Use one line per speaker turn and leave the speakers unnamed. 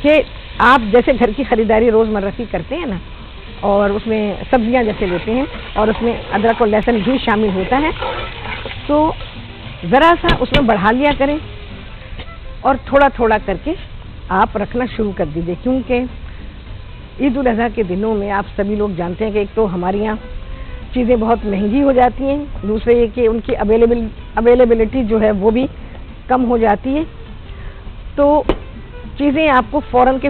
कि आप जैसे घर की खरीदारी रोज़मर्रा की करते हैं ना, और उसमें सब्जियां जैसे लेते हैं और उसमें अदरक और लहसुन भी शामिल होता है, तो ज़रा सा उसमें बढ़ा लिया करें और थोड़ा थोड़ा करके आप रखना शुरू कर दीजिए। क्योंकि ईद उल अज़हा के दिनों में आप सभी लोग जानते हैं कि एक तो हमारे यहाँ चीज़ें बहुत महंगी हो जाती हैं, दूसरे ये कि उनकी अवेलेबिलिटी जो है वो भी कम हो जाती है, तो चीज़ें आपको फ़ौरन के